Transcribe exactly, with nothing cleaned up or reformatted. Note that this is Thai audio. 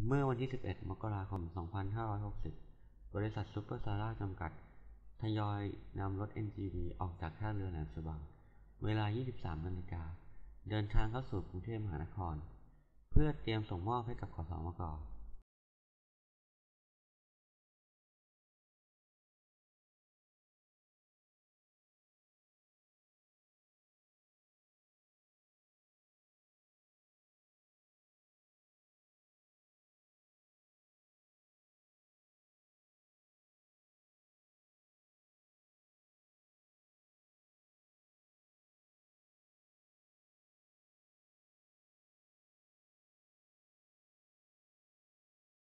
เมื่อวันที่ สิบเอ็ด มกราคม สองพันห้าร้อยหกสิบ บริษัทซูเปอร์ซาร่า จำกัด ทยอยนำรถ เอ็น จี วี ออกจากท่าเรือแหลมฉบัง เวลา ยี่สิบสาม นาฬิกา เดินทางเข้าสู่กรุงเทพมหานคร เพื่อเตรียมส่งมอบให้กับ ขสมก